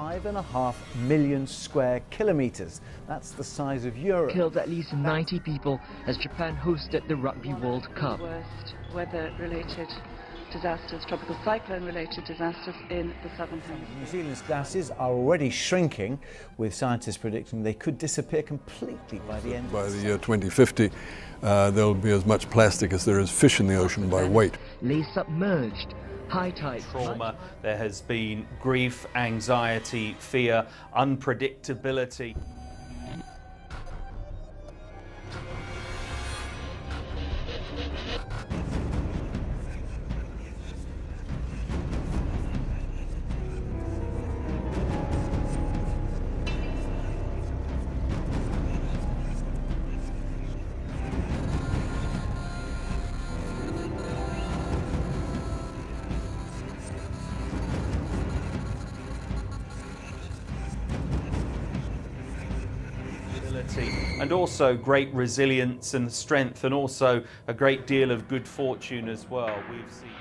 5.5 million square kilometres. That's the size of Europe. Killed at least 90 people as Japan hosted the Rugby World Cup. Worst weather-related disasters, tropical cyclone-related disasters in the southern hemisphere. New Zealand's glaciers are already shrinking, with scientists predicting they could disappear completely by the end. By the year 2050, there'll be as much plastic as there is fish in the ocean by weight. Lay submerged. High tide. Trauma, there has been grief, anxiety, fear, unpredictability. And also great resilience and strength, and also a great deal of good fortune as well. We've seen